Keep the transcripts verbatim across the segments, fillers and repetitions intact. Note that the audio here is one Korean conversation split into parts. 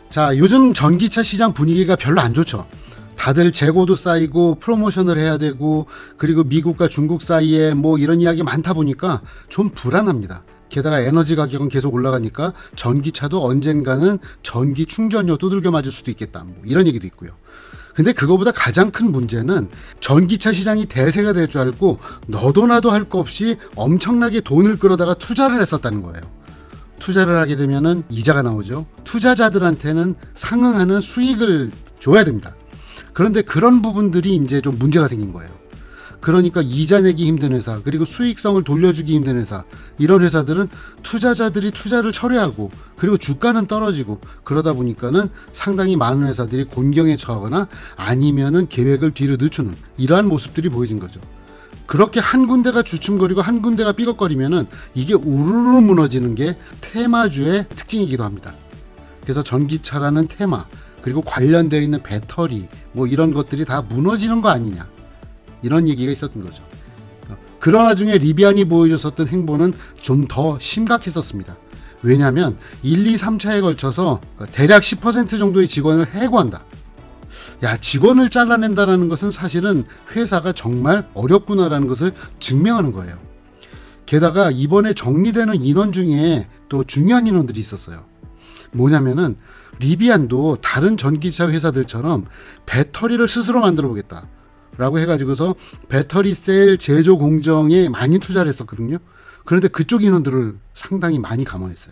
자, 요즘 전기차 시장 분위기가 별로 안 좋죠. 다들 재고도 쌓이고 프로모션을 해야 되고, 그리고 미국과 중국 사이에 뭐 이런 이야기 많다 보니까 좀 불안합니다. 게다가 에너지 가격은 계속 올라가니까 전기차도 언젠가는 전기 충전료 두들겨 맞을 수도 있겠다, 뭐 이런 얘기도 있고요. 근데 그거보다 가장 큰 문제는 전기차 시장이 대세가 될 줄 알고 너도 나도 할 거 없이 엄청나게 돈을 끌어다가 투자를 했었다는 거예요. 투자를 하게 되면은 이자가 나오죠. 투자자들한테는 상응하는 수익을 줘야 됩니다. 그런데 그런 부분들이 이제 좀 문제가 생긴 거예요. 그러니까 이자 내기 힘든 회사, 그리고 수익성을 돌려주기 힘든 회사, 이런 회사들은 투자자들이 투자를 철회하고, 그리고 주가는 떨어지고, 그러다 보니까는 상당히 많은 회사들이 곤경에 처하거나 아니면은 계획을 뒤로 늦추는 이러한 모습들이 보여진 거죠. 그렇게 한 군데가 주춤거리고 한 군데가 삐걱거리면은 이게 우르르 무너지는 게 테마주의 특징이기도 합니다. 그래서 전기차라는 테마, 그리고 관련되어 있는 배터리, 뭐 이런 것들이 다 무너지는 거 아니냐, 이런 얘기가 있었던 거죠. 그러나 중에 리비안이 보여줬었던 행보는 좀 더 심각했었습니다. 왜냐하면 일, 이, 삼 차에 걸쳐서 대략 십 퍼센트 정도의 직원을 해고한다. 야, 직원을 잘라낸다는 것은 사실은 회사가 정말 어렵구나라는 것을 증명하는 거예요. 게다가 이번에 정리되는 인원 중에 또 중요한 인원들이 있었어요. 뭐냐면은 리비안도 다른 전기차 회사들처럼 배터리를 스스로 만들어 보겠다 라고 해가지고서 배터리 셀 제조 공정에 많이 투자를 했었거든요. 그런데 그쪽 인원들을 상당히 많이 감원했어요.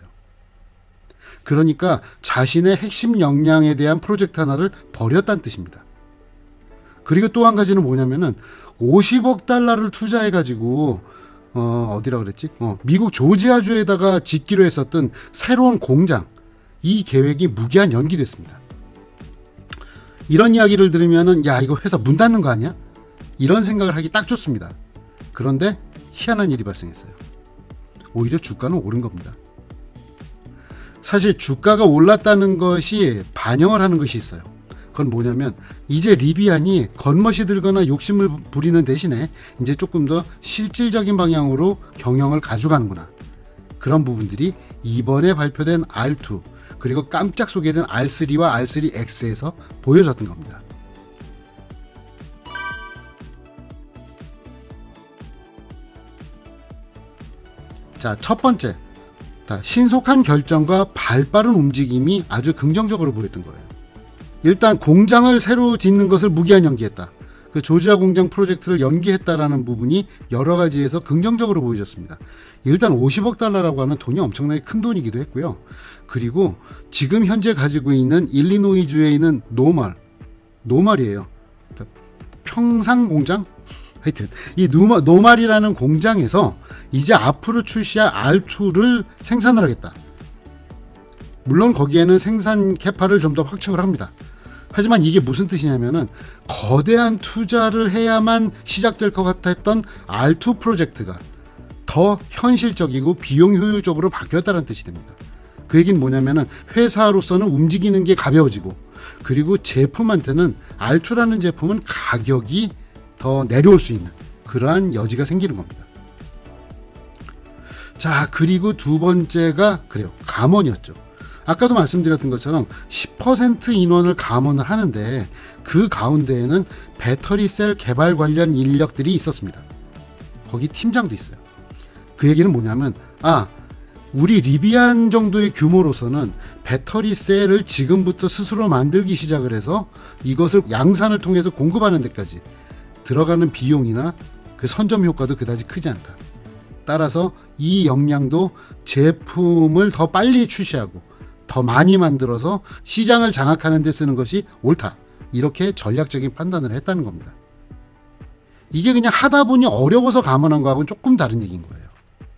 그러니까 자신의 핵심 역량에 대한 프로젝트 하나를 버렸다는 뜻입니다. 그리고 또 한 가지는 뭐냐면은 오십억 달러를 투자해가지고 어, 어디라 그랬지? 어, 미국 조지아주에다가 짓기로 했었던 새로운 공장, 이 계획이 무기한 연기됐습니다. 이런 이야기를 들으면은 야, 이거 회사 문 닫는 거 아니야? 이런 생각을 하기 딱 좋습니다. 그런데 희한한 일이 발생했어요. 오히려 주가는 오른 겁니다. 사실 주가가 올랐다는 것이 반영을 하는 것이 있어요. 그건 뭐냐면 이제 리비안이 겉멋이 들거나 욕심을 부리는 대신에 이제 조금 더 실질적인 방향으로 경영을 가져가는구나, 그런 부분들이 이번에 발표된 알 투, 그리고 깜짝 소개된 알 쓰리와 알 쓰리 엑스에서 보여졌던 겁니다. 자, 첫 번째, 신속한 결정과 발빠른 움직임이 아주 긍정적으로 보였던 거예요. 일단 공장을 새로 짓는 것을 무기한 연기했다. 그 조지아 공장 프로젝트를 연기했다라는 부분이 여러 가지에서 긍정적으로 보여졌습니다. 일단 오십억 달러라고 하는 돈이 엄청나게 큰 돈이기도 했고요. 그리고 지금 현재 가지고 있는 일리노이주에 있는 노멀, 노멀이에요. 그러니까 평상 공장? 하여튼 이 노멀, 노멀이라는 공장에서 이제 앞으로 출시할 알 투를 생산을 하겠다. 물론 거기에는 생산 캐파를 좀 더 확충을 합니다. 하지만 이게 무슨 뜻이냐면은 거대한 투자를 해야만 시작될 것 같아 했던 알 투 프로젝트가 더 현실적이고 비용 효율적으로 바뀌었다는 뜻이 됩니다. 그 얘기는 뭐냐면은 회사로서는 움직이는 게 가벼워지고, 그리고 제품한테는 알 투라는 제품은 가격이 더 내려올 수 있는 그러한 여지가 생기는 겁니다. 자, 그리고 두 번째가 그래요, 감원이었죠. 아까도 말씀드렸던 것처럼 십 퍼센트 인원을 감원을 하는데 그 가운데에는 배터리 셀 개발 관련 인력들이 있었습니다. 거기 팀장도 있어요. 그 얘기는 뭐냐면, 아, 우리 리비안 정도의 규모로서는 배터리 셀을 지금부터 스스로 만들기 시작을 해서 이것을 양산을 통해서 공급하는 데까지 들어가는 비용이나 그 선점 효과도 그다지 크지 않다. 따라서 이 역량도 제품을 더 빨리 출시하고 더 많이 만들어서 시장을 장악하는 데 쓰는 것이 옳다, 이렇게 전략적인 판단을 했다는 겁니다. 이게 그냥 하다 보니 어려워서 감원한 거하고는 조금 다른 얘기인 거예요.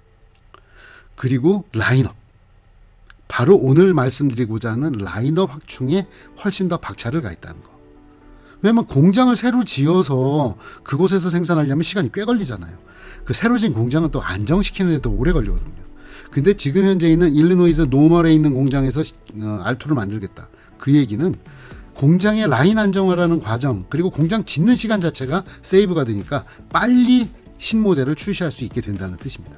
그리고 라인업, 바로 오늘 말씀드리고자 하는 라인업 확충에 훨씬 더 박차를 가했다는 거. 왜냐면 공장을 새로 지어서 그곳에서 생산하려면 시간이 꽤 걸리잖아요. 그 새로 지은 공장은 또 안정시키는 데도 오래 걸리거든요. 근데 지금 현재 있는 일리노이즈 노멀에 있는 공장에서 어, 알 투를 만들겠다. 그 얘기는 공장의 라인 안정화라는 과정, 그리고 공장 짓는 시간 자체가 세이브가 되니까 빨리 신모델을 출시할 수 있게 된다는 뜻입니다.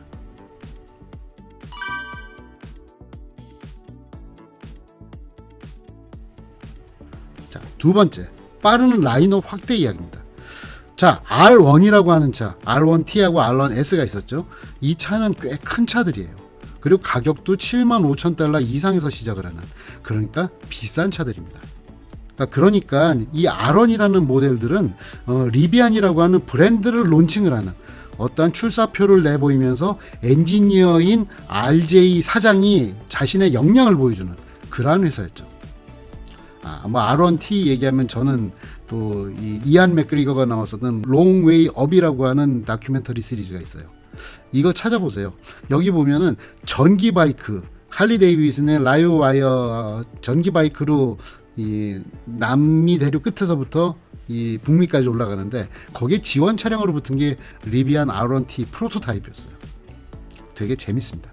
두 번째, 빠른 라인업 확대 이야기입니다. 자, 알 원이라고 하는 차, 알 원 티하고 알 원 에스가 있었죠. 이 차는 꽤 큰 차들이에요. 그리고 가격도 칠만 오천 달러 이상에서 시작을 하는, 그러니까 비싼 차들입니다. 그러니까 이 알 원이라는 모델들은 어, 리비안이라고 하는 브랜드를 론칭을 하는, 어떠한 출사표를 내보이면서 엔지니어인 알제이 사장이 자신의 역량을 보여주는 그러한 회사였죠. 아, 뭐 알 원 티 얘기하면 저는 또 이 이안 맥그리거가 나왔었던 롱 웨이 업이라고 하는 다큐멘터리 시리즈가 있어요. 이거 찾아보세요. 여기 보면은 전기 바이크, 할리 데이비슨의 라이오와이어 전기 바이크로 이 남미 대륙 끝에서부터 이 북미까지 올라가는데, 거기에 지원 차량으로 붙은 게 리비안 알 원 티 프로토타입이었어요. 되게 재밌습니다.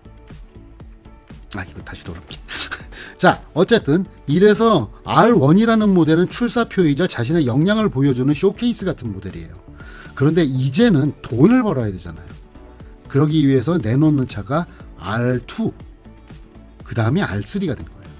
아, 이거 다시 돌아올게. 자, 어쨌든 이래서 알 원이라는 모델은 출사표이자 자신의 역량을 보여주는 쇼케이스 같은 모델이에요. 그런데 이제는 돈을 벌어야 되잖아요. 그러기 위해서 내놓는 차가 알 투, 그 다음에 알 쓰리가 된 거예요.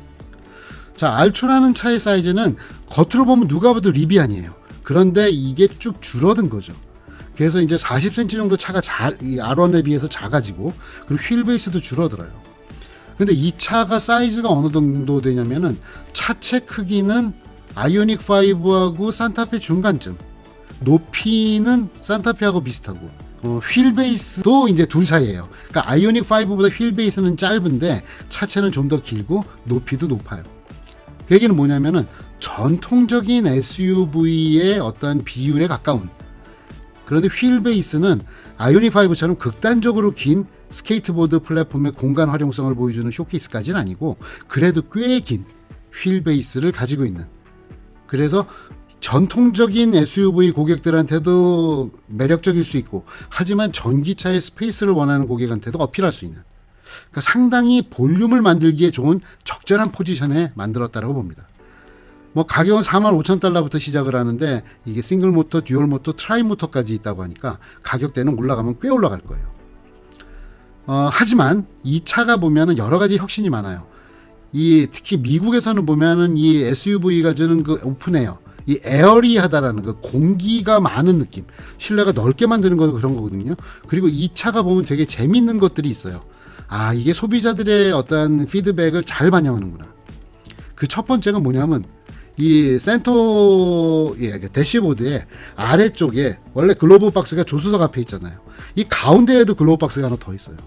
자, 알 투라는 차의 사이즈는 겉으로 보면 누가 봐도 리비안이에요. 그런데 이게 쭉 줄어든 거죠. 그래서 이제 사십 센티미터 정도 차가 자, 이 알 원에 비해서 작아지고, 그리고 휠 베이스도 줄어들어요. 근데 이 차가 사이즈가 어느 정도 되냐면은 차체 크기는 아이오닉 파이브하고 산타페 중간쯤, 높이는 산타페하고 비슷하고, 어, 휠 베이스도 이제 둘 사이예요. 그러니까 아이오닉 파이브보다 휠 베이스는 짧은데 차체는 좀 더 길고 높이도 높아요. 그 얘기는 뭐냐면은 전통적인 에스유브이의 어떤 비율에 가까운, 그런데 휠 베이스는 아이오닉 파이브처럼 극단적으로 긴 스케이트보드 플랫폼의 공간 활용성을 보여주는 쇼케이스까지는 아니고, 그래도 꽤 긴 휠 베이스를 가지고 있는, 그래서 전통적인 에스유브이 고객들한테도 매력적일 수 있고, 하지만 전기차의 스페이스를 원하는 고객한테도 어필할 수 있는, 그러니까 상당히 볼륨을 만들기에 좋은 적절한 포지션에 만들었다고 봅니다. 뭐 가격은 사만 오천 달러부터 시작을 하는데, 이게 싱글 모터, 듀얼 모터, 트라이 모터까지 있다고 하니까 가격대는 올라가면 꽤 올라갈 거예요. 어, 하지만 이 차가 보면은 여러 가지 혁신이 많아요. 이 특히 미국에서는 보면은 이 에스유브이가 주는 그 오픈에어, 이 에어리하다라는 그 공기가 많은 느낌, 실내가 넓게 만드는 거, 그런 거거든요. 그리고 이 차가 보면 되게 재밌는 것들이 있어요. 아, 이게 소비자들의 어떤 피드백을 잘 반영하는구나. 그 첫 번째가 뭐냐면, 이 센터, 예, 대시보드의 아래쪽에 원래 글로브 박스가 조수석 앞에 있잖아요. 이 가운데에도 글로브 박스가 하나 더 있어요.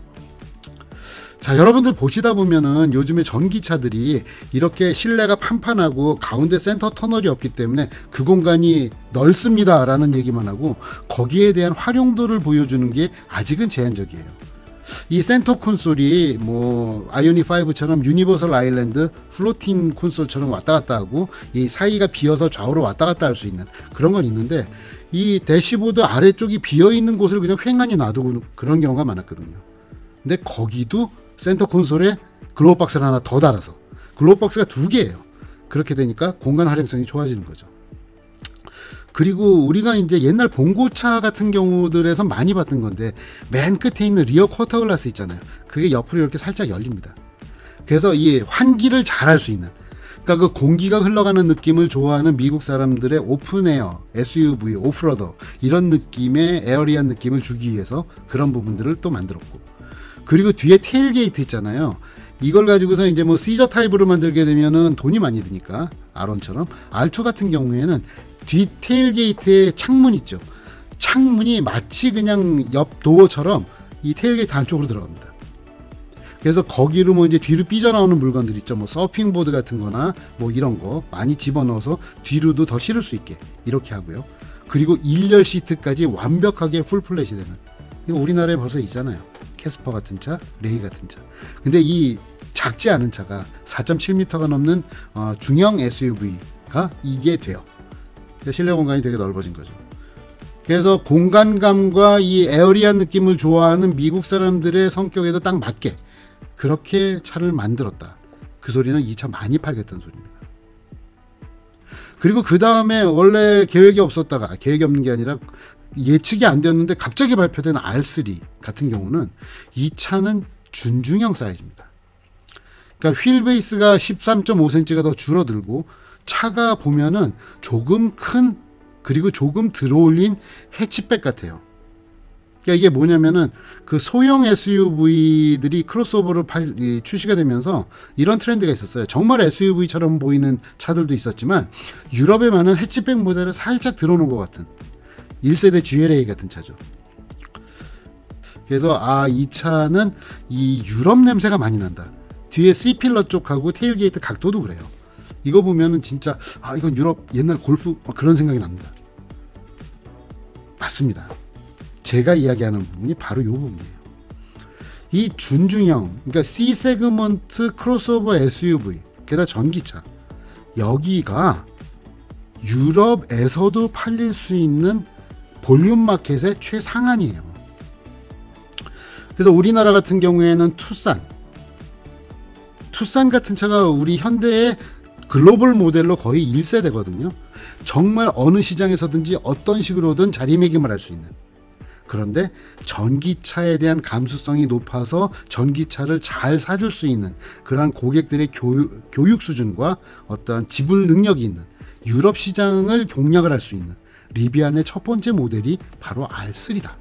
자, 여러분들 보시다 보면은 요즘에 전기차들이 이렇게 실내가 판판하고 가운데 센터 터널이 없기 때문에 그 공간이 넓습니다 라는 얘기만 하고, 거기에 대한 활용도를 보여주는 게 아직은 제한적이에요. 이 센터 콘솔이 뭐 아이오닉 파이브처럼 유니버설 아일랜드 플로팅 콘솔처럼 왔다 갔다 하고, 이 사이가 비어서 좌우로 왔다 갔다 할 수 있는 그런 건 있는데, 이 대시보드 아래쪽이 비어 있는 곳을 그냥 횡하니 놔두고 그런 경우가 많았거든요. 근데 거기도 센터 콘솔에 글로브 박스를 하나 더 달아서, 글로브 박스가 두 개예요. 그렇게 되니까 공간 활용성이 좋아지는 거죠. 그리고 우리가 이제 옛날 봉고차 같은 경우들에서 많이 봤던 건데, 맨 끝에 있는 리어 쿼터 글라스 있잖아요. 그게 옆으로 이렇게 살짝 열립니다. 그래서 이 환기를 잘 할 수 있는, 그러니까 그 공기가 흘러가는 느낌을 좋아하는 미국 사람들의 오픈에어, 에스유브이, 오프로더 이런 느낌의 에어리한 느낌을 주기 위해서 그런 부분들을 또 만들었고, 그리고 뒤에 테일게이트 있잖아요. 이걸 가지고서 이제 뭐 시저 타입으로 만들게 되면은 돈이 많이 드니까 알 원처럼, 알 투 같은 경우에는 뒤 테일게이트에 창문 있죠. 창문이 마치 그냥 옆 도어처럼 이 테일게이트 안쪽으로 들어갑니다. 그래서 거기로 뭐 이제 뒤로 삐져나오는 물건들 있죠. 뭐 서핑보드 같은 거나 뭐 이런 거 많이 집어넣어서 뒤로도 더 실을 수 있게 이렇게 하고요. 그리고 일열 시트까지 완벽하게 풀플랫이 되는, 이거 우리나라에 벌써 있잖아요. 캐스퍼 같은 차, 레이 같은 차. 근데 이 작지 않은 차가 사 점 칠 미터가 넘는 어, 중형 에스유브이가 이게 돼요. 실내 공간이 되게 넓어진 거죠. 그래서 공간감과 이 에어리한 느낌을 좋아하는 미국 사람들의 성격에도 딱 맞게 그렇게 차를 만들었다. 그 소리는 이 차 많이 팔겠다는 소리입니다. 그리고 그 다음에 원래 계획이 없었다가, 계획이 없는 게 아니라 예측이 안 되었는데 갑자기 발표된 알 쓰리 같은 경우는 이 차는 준중형 사이즈입니다. 그러니까 휠 베이스가 십삼 점 오 센티미터가 더 줄어들고 차가 보면은 조금 큰 그리고 조금 들어올린 해치백 같아요. 그러니까 이게 뭐냐면은 그 소형 에스유브이들이 크로스오버로 팔, 이, 출시가 되면서 이런 트렌드가 있었어요. 정말 에스유브이처럼 보이는 차들도 있었지만 유럽에 많은 해치백 모델을 살짝 들어놓은 것 같은 일 세대 지엘에이 같은 차죠. 그래서 아, 이 차는 이 유럽 냄새가 많이 난다. 뒤에 C필러 쪽하고 테일게이트 각도도 그래요. 이거 보면은 진짜 아, 이건 유럽 옛날 골프 그런 생각이 납니다. 맞습니다. 제가 이야기하는 부분이 바로 이 부분이에요. 이 준중형, 그러니까 C 세그먼트 크로스오버 에스유브이, 게다가 전기차, 여기가 유럽에서도 팔릴 수 있는 볼륨 마켓의 최상한이에요. 그래서 우리나라 같은 경우에는 투싼, 투싼 같은 차가 우리 현대의 글로벌 모델로 거의 일 세대거든요. 정말 어느 시장에서든지 어떤 식으로든 자리매김을 할 수 있는. 그런데 전기차에 대한 감수성이 높아서 전기차를 잘 사줄 수 있는 그러한 고객들의 교육, 교육 수준과 어떤 지불 능력이 있는 유럽 시장을 공략을 할 수 있는 리비안의 첫 번째 모델이 바로 알 쓰리다.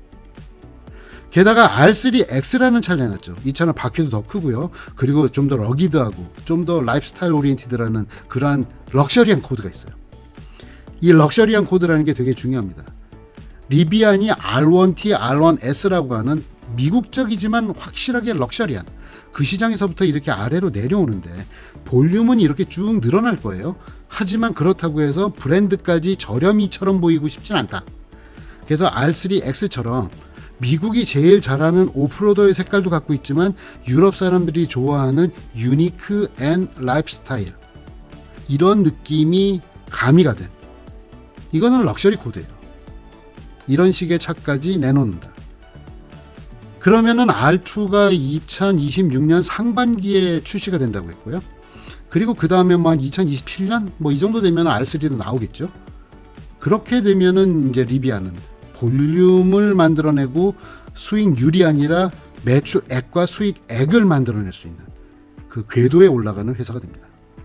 게다가 알 쓰리 엑스라는 차를 내놨죠. 이 차는 바퀴도 더 크고요. 그리고 좀 더 러기드하고 좀 더 라이프스타일 오리엔티드라는 그러한 럭셔리한 코드가 있어요. 이 럭셔리한 코드라는 게 되게 중요합니다. 리비안이 알 원 티, 알 원 에스라고 하는 미국적이지만 확실하게 럭셔리한 그 시장에서부터 이렇게 아래로 내려오는데 볼륨은 이렇게 쭉 늘어날 거예요. 하지만 그렇다고 해서 브랜드까지 저렴이처럼 보이고 싶진 않다. 그래서 알 쓰리 엑스처럼 미국이 제일 잘하는 오프로더의 색깔도 갖고 있지만 유럽 사람들이 좋아하는 유니크 앤 라이프스타일, 이런 느낌이 가미가 된, 이거는 럭셔리 코드예요. 이런 식의 차까지 내놓는다. 그러면은 알 투가 이천이십육 년 상반기에 출시가 된다고 했고요. 그리고 그 다음에 뭐 한 이천이십칠 년 뭐 이 정도 되면 알 쓰리도 나오겠죠. 그렇게 되면은 이제 리비안은 볼륨을 만들어내고 수익률이 아니라 매출액과 수익액을 만들어낼 수 있는 그 궤도에 올라가는 회사가 됩니다.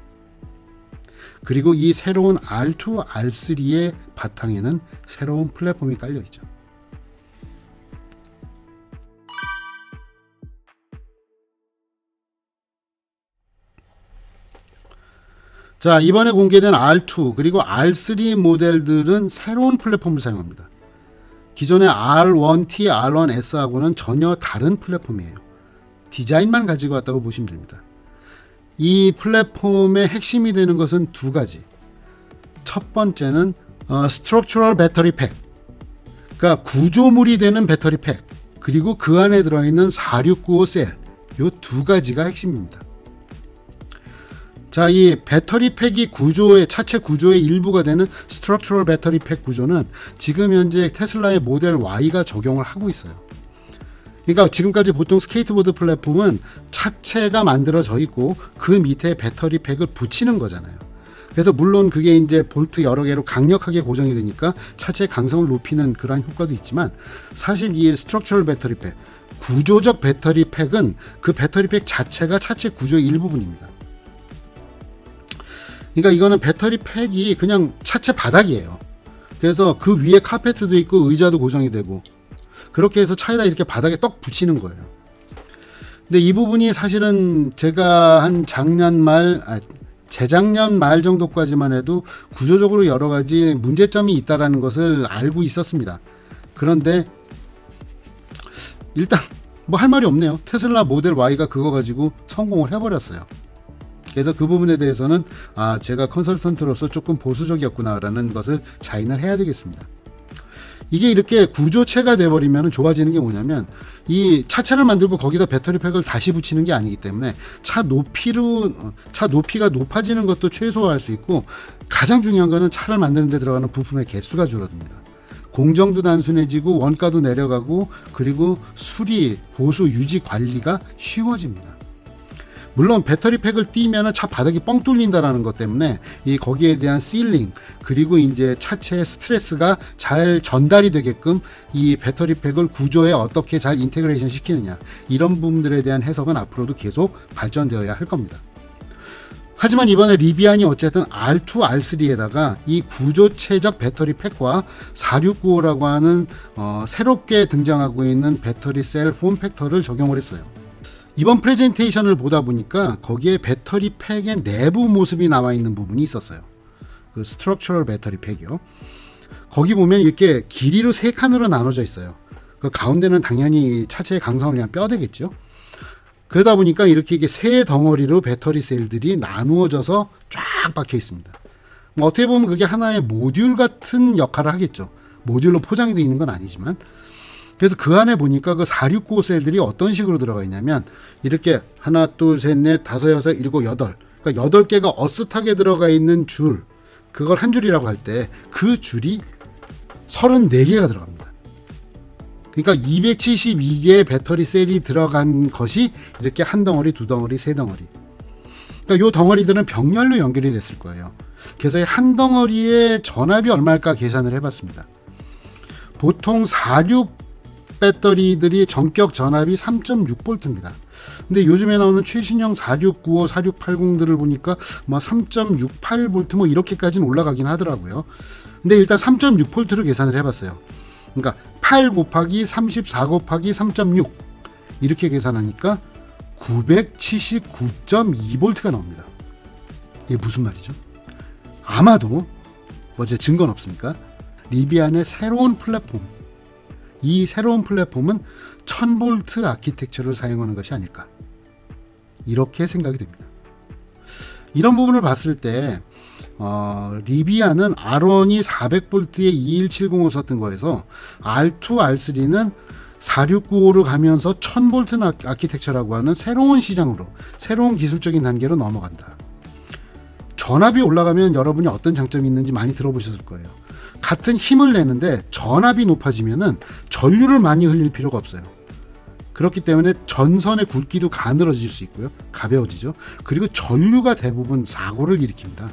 그리고 이 새로운 알 투, 알 쓰리의 바탕에는 새로운 플랫폼이 깔려 있죠. 자, 이번에 공개된 알 투 그리고 알 쓰리 모델들은 새로운 플랫폼을 사용합니다. 기존의 알 원 티, 알 원 에스하고는 전혀 다른 플랫폼이에요. 디자인만 가지고 왔다고 보시면 됩니다. 이 플랫폼의 핵심이 되는 것은 두 가지. 첫 번째는 어, 스트럭처럴 배터리 팩, 그러니까 구조물이 되는 배터리 팩, 그리고 그 안에 들어있는 사육구오 셀, 이 두 가지가 핵심입니다. 자, 이 배터리 팩이 구조의 차체 구조의 일부가 되는 스트럭처럴 배터리 팩 구조는 지금 현재 테슬라의 모델 Y가 적용을 하고 있어요. 그러니까 지금까지 보통 스케이트보드 플랫폼은 차체가 만들어져 있고 그 밑에 배터리 팩을 붙이는 거잖아요. 그래서 물론 그게 이제 볼트 여러 개로 강력하게 고정이 되니까 차체의 강성을 높이는 그러한 효과도 있지만, 사실 이 스트럭처럴 배터리 팩, 구조적 배터리 팩은 그 배터리 팩 자체가 차체 구조의 일부분입니다. 그러니까 이거는 배터리 팩이 그냥 차체 바닥이에요. 그래서 그 위에 카페트도 있고 의자도 고정이 되고, 그렇게 해서 차에다 이렇게 바닥에 떡 붙이는 거예요. 근데 이 부분이 사실은 제가 한 작년 말, 아, 재작년 말 정도까지만 해도 구조적으로 여러 가지 문제점이 있다라는 것을 알고 있었습니다. 그런데 일단 뭐 할 말이 없네요. 테슬라 모델 Y가 그거 가지고 성공을 해버렸어요. 그래서 그 부분에 대해서는 아, 제가 컨설턴트로서 조금 보수적이었구나라는 것을 자인을 해야 되겠습니다. 이게 이렇게 구조체가 돼버리면 좋아지는 게 뭐냐면, 이 차체를 만들고 거기다 배터리 팩을 다시 붙이는 게 아니기 때문에 차 높이로, 차 높이가 높아지는 것도 최소화할 수 있고, 가장 중요한 거는 차를 만드는 데 들어가는 부품의 개수가 줄어듭니다. 공정도 단순해지고 원가도 내려가고, 그리고 수리, 보수, 유지 관리가 쉬워집니다. 물론 배터리 팩을 띄면 차 바닥이 뻥 뚫린다라는 것 때문에 이 거기에 대한 실링, 그리고 이제 차체의 스트레스가 잘 전달이 되게끔 이 배터리 팩을 구조에 어떻게 잘 인테그레이션 시키느냐, 이런 부분들에 대한 해석은 앞으로도 계속 발전되어야 할 겁니다. 하지만 이번에 리비안이 어쨌든 알 투, 알 쓰리에다가 이 구조체적 배터리 팩과 사육구오라고 하는 어, 새롭게 등장하고 있는 배터리 셀 폼팩터를 적용을 했어요. 이번 프레젠테이션을 보다 보니까 거기에 배터리 팩의 내부 모습이 나와 있는 부분이 있었어요. 그 스트럭처럴 배터리 팩이요. 거기 보면 이렇게 길이로 세 칸으로 나눠져 있어요. 그 가운데는 당연히 차체의 강성을 위한 뼈대겠죠. 그러다 보니까 이렇게 이게 세 덩어리로 배터리 셀들이 나누어져서 쫙 박혀 있습니다. 뭐 어떻게 보면 그게 하나의 모듈 같은 역할을 하겠죠. 모듈로 포장이 되어 있는 건 아니지만. 그래서 그 안에 보니까 그 사육구오 셀들이 어떤 식으로 들어가 있냐면 이렇게 하나, 둘, 셋, 넷, 다섯, 여섯, 일곱, 여덟. 그러니까 여덟 개가 어슷하게 들어가 있는 줄. 그걸 한 줄이라고 할 때 그 줄이 서른네 개가 들어갑니다. 그러니까 이백칠십이 개의 배터리 셀이 들어간 것이 이렇게 한 덩어리, 두 덩어리, 세 덩어리. 그러니까 이 덩어리들은 병렬로 연결이 됐을 거예요. 그래서 한 덩어리의 전압이 얼마일까 계산을 해봤습니다. 보통 사십육 배터리들이 전격 전압이 삼 점 육 볼트입니다. 근데 요즘에 나오는 최신형 사육구오, 사육팔공들을 보니까 뭐 삼 점 육팔 볼트 뭐 이렇게까지는 올라가긴 하더라고요. 근데 일단 삼 점 육 볼트로 계산을 해봤어요. 그러니까 팔 곱하기 삼십사 곱하기 삼 점 육 이렇게 계산하니까 구백칠십구 점 이 볼트가 나옵니다. 이게 무슨 말이죠? 아마도 뭐 제 증거는 없으니까 리비안의 새로운 플랫폼, 이 새로운 플랫폼은 천 볼트 아키텍처를 사용하는 것이 아닐까, 이렇게 생각이 됩니다. 이런 부분을 봤을 때 어, 리비안은 알 원이 사백 볼트에 이일칠공을 썼던 거에서 알 투, 알 쓰리는 사육구오로 가면서 천 볼트 아키텍처라고 하는 새로운 시장으로, 새로운 기술적인 단계로 넘어간다. 전압이 올라가면 여러분이 어떤 장점이 있는지 많이 들어보셨을 거예요. 같은 힘을 내는데 전압이 높아지면은 전류를 많이 흘릴 필요가 없어요. 그렇기 때문에 전선의 굵기도 가늘어질 수 있고요. 가벼워지죠. 그리고 전류가 대부분 사고를 일으킵니다.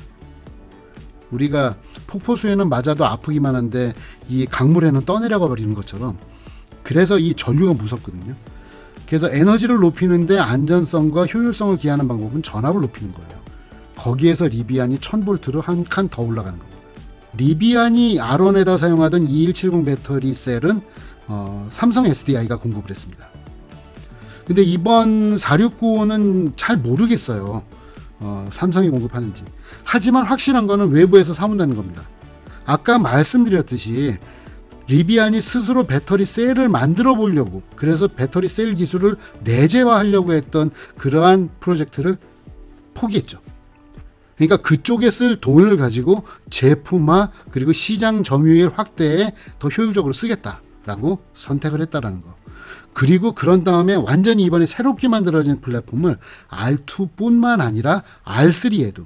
우리가 폭포수에는 맞아도 아프기만 한데 이 강물에는 떠내려가 버리는 것처럼, 그래서 이 전류가 무섭거든요. 그래서 에너지를 높이는데 안전성과 효율성을 기하는 방법은 전압을 높이는 거예요. 거기에서 리비안이 천 볼트로 한 칸 더 올라가는 겁니다. 리비안이 알 원에다 사용하던 이일칠공 배터리 셀은 어, 삼성 에스디아이가 공급을 했습니다. 근데 이번 사육구오는 잘 모르겠어요. 어, 삼성이 공급하는지. 하지만 확실한 거는 외부에서 사온다는 겁니다. 아까 말씀드렸듯이 리비안이 스스로 배터리 셀을 만들어 보려고, 그래서 배터리 셀 기술을 내재화하려고 했던 그러한 프로젝트를 포기했죠. 그러니까 그쪽에 쓸 돈을 가지고 제품화 그리고 시장 점유율 확대에 더 효율적으로 쓰겠다라고 선택을 했다라는 거. 그리고 그런 다음에 완전히 이번에 새롭게 만들어진 플랫폼을 알 투뿐만 아니라 알 쓰리에도,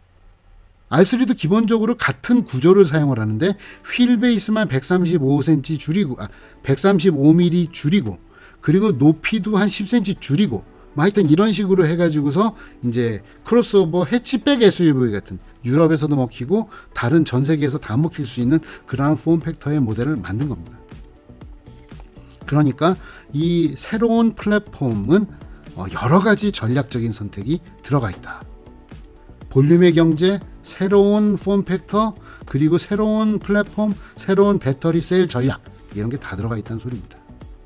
알 쓰리도 기본적으로 같은 구조를 사용을 하는데 휠 베이스만 백삼십오 센티미터 줄이고, 아, 백삼십오 밀리미터 줄이고, 그리고 높이도 한 십 센티미터 줄이고, 뭐 하여튼 이런 식으로 해가지고서 이제 크로스오버 해치백 에스유브이 같은, 유럽에서도 먹히고 다른 전 세계에서 다 먹힐 수 있는 그러한 폼팩터의 모델을 만든 겁니다. 그러니까 이 새로운 플랫폼은 여러 가지 전략적인 선택이 들어가 있다. 볼륨의 경제, 새로운 폼팩터, 그리고 새로운 플랫폼, 새로운 배터리 셀 전략, 이런 게 다 들어가 있다는 소리입니다.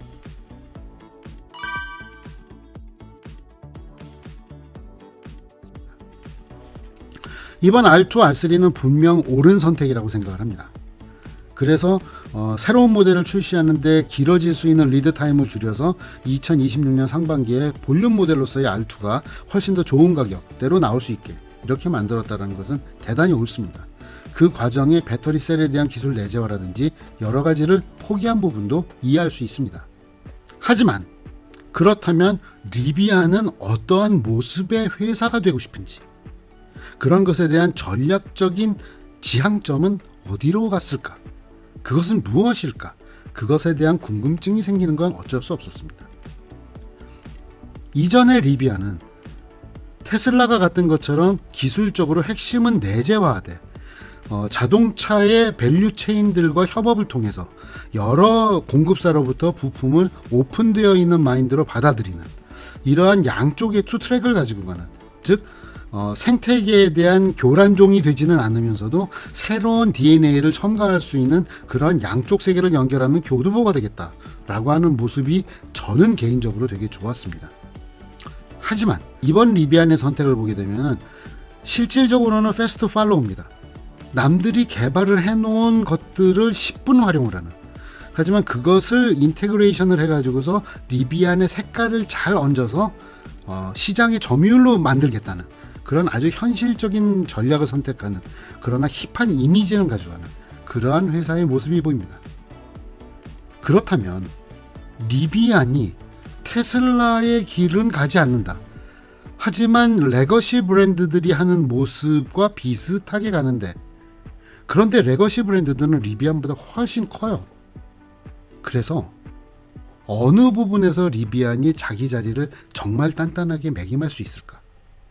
이번 알 투, 알 쓰리는 분명 옳은 선택이라고 생각을 합니다. 그래서 어, 새로운 모델을 출시하는데 길어질 수 있는 리드 타임을 줄여서 이천이십육 년 상반기에 볼륨 모델로서의 알 투가 훨씬 더 좋은 가격대로 나올 수 있게 이렇게 만들었다는 것은 대단히 옳습니다. 그 과정에 배터리 셀에 대한 기술 내재화라든지 여러 가지를 포기한 부분도 이해할 수 있습니다. 하지만 그렇다면 리비안은 어떠한 모습의 회사가 되고 싶은지, 그런 것에 대한 전략적인 지향점은 어디로 갔을까? 그것은 무엇일까? 그것에 대한 궁금증이 생기는 건 어쩔 수 없었습니다. 이전의 리비안은 테슬라가 갔던 것처럼 기술적으로 핵심은 내재화하되 어, 자동차의 밸류 체인들과 협업을 통해서 여러 공급사로부터 부품을 오픈되어 있는 마인드로 받아들이는, 이러한 양쪽의 투 트랙을 가지고 가는, 즉 어, 생태계에 대한 교란종이 되지는 않으면서도 새로운 디엔에이를 첨가할 수 있는 그런 양쪽 세계를 연결하는 교두보가 되겠다라고 하는 모습이 저는 개인적으로 되게 좋았습니다. 하지만 이번 리비안의 선택을 보게 되면 실질적으로는 패스트 팔로우입니다. 남들이 개발을 해놓은 것들을 십 분 활용을 하는, 하지만 그것을 인테그레이션을 해가지고서 리비안의 색깔을 잘 얹어서 어, 시장의 점유율로 만들겠다는 그런 아주 현실적인 전략을 선택하는, 그러나 힙한 이미지는 가져가는 그러한 회사의 모습이 보입니다. 그렇다면 리비안이 테슬라의 길은 가지 않는다. 하지만 레거시 브랜드들이 하는 모습과 비슷하게 가는데, 그런데 레거시 브랜드들은 리비안보다 훨씬 커요. 그래서 어느 부분에서 리비안이 자기 자리를 정말 단단하게 매김할 수 있을까?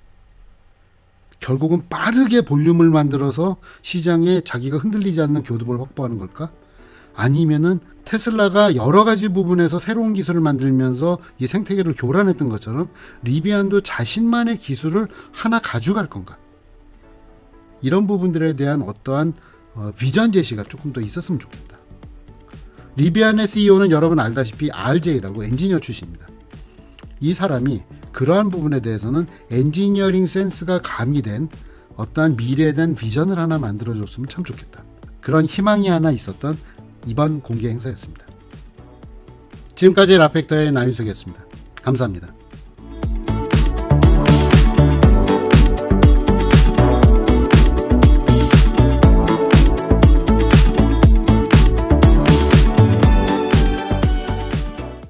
결국은 빠르게 볼륨을 만들어서 시장에 자기가 흔들리지 않는 교두보를 확보하는 걸까? 아니면은 테슬라가 여러 가지 부분에서 새로운 기술을 만들면서 이 생태계를 교란했던 것처럼 리비안도 자신만의 기술을 하나 가져갈 건가? 이런 부분들에 대한 어떠한 어, 비전 제시가 조금 더 있었으면 좋겠다. 리비안의 씨이오는 여러분 알다시피 알제이라고 엔지니어 출신입니다. 이 사람이 그러한 부분에 대해서는 엔지니어링 센스가 가미된 어떠한 미래에 대한 비전을 하나 만들어줬으면 참 좋겠다. 그런 희망이 하나 있었던 이번 공개 행사였습니다. 지금까지 라펙터의 나윤석이었습니다. 감사합니다.